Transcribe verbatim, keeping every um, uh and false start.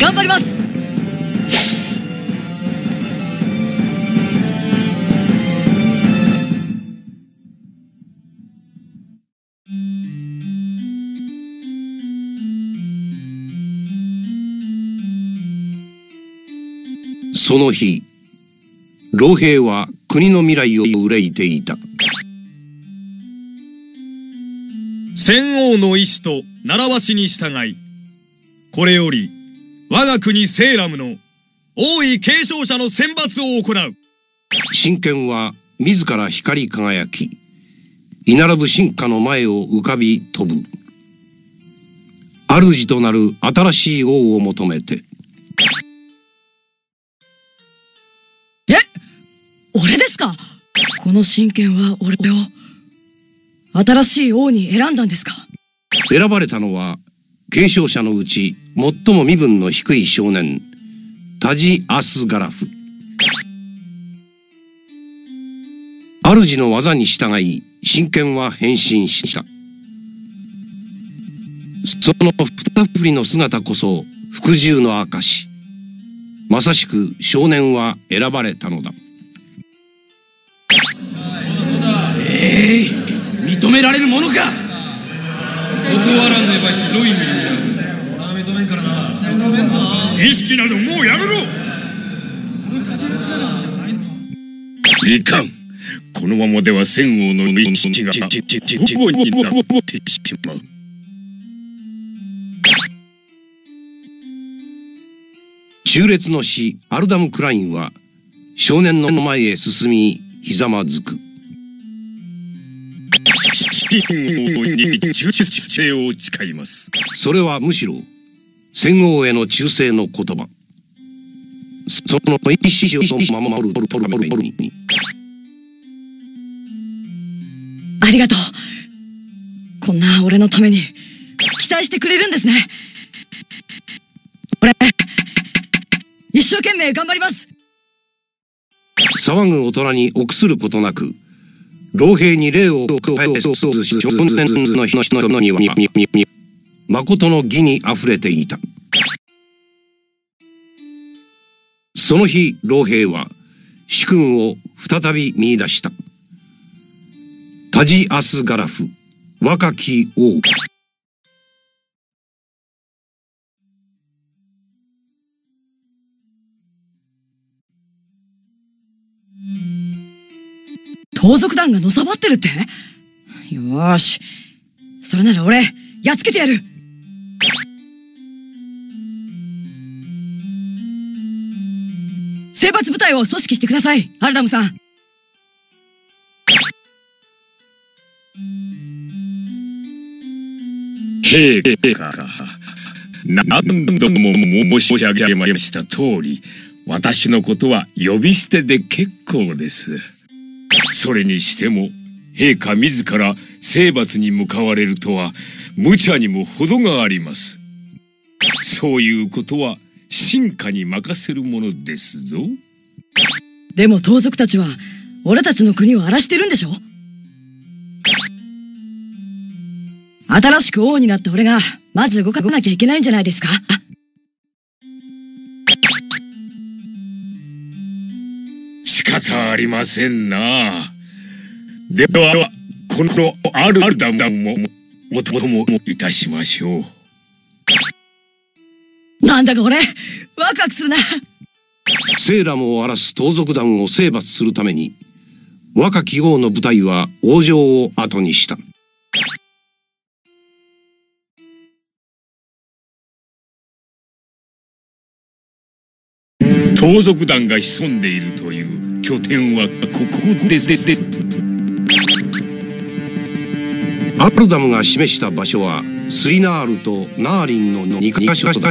頑張ります。 その日、老兵は国の未来を憂いていた。 先王の意志と習わしに従い、これより我が国セーラムの王位継承者の選抜を行う。 神剣は自ら光り輝き、居並ぶ神華の前を浮かび飛ぶ。主となる新しい王を求めて。 え、俺ですか？この神剣は俺を新しい王に選んだんですか？ 選ばれたのは継承者のうち最も身分の低い少年、タジ・アスガラフ。主の技に従い神剣は変身した。その二振りの姿こそ服従の証。まさしく少年は選ばれたのだ。 ええー認められるものか。断らねばひどい目に遭う。俺は認めんからな。 儀式などもうやめろ。 いかん。このままでは先王の意志が不母になってしまう。 忠烈の師アルダム・クラインは少年の前へ進みひざまずく。 忠誠を誓います。 それはむしろ先王への忠誠の言葉。その意志を守るために。 ありがとう。こんな俺のために期待してくれるんですね。俺一生懸命頑張ります。 騒ぐ大人に臆することなく、老兵に礼を加えそうすし、少年の人には誠の義にあふれていた。その日、老兵は主君を再び見出した。タジ・アスガラフ、若き王。 盗賊団がのさばってるって？よーし、それなら俺やっつけてやる。征伐部隊を組織してください、アルダムさん。 陛下、何度も申し上げました通り、私のことは呼び捨てで結構です。それにしても陛下自ら征伐に向かわれるとは無茶にも程があります。そういうことは臣下に任せるものですぞ。 でも盗賊たちは俺たちの国を荒らしてるんでしょ？新しく王になった俺がまず動かなきゃいけないんじゃないですか？ 仕方ありませんな。ではこのアルダムもお供いたしましょう。 なんだか俺ワクワクするな。 セーラムを荒らす盗賊団を征伐するために若き王の部隊は王城を後にした。 盗賊団が潜んでいるという拠点はここです。 アルダムが示した場所はスリナールとナーリンのにかしょだった。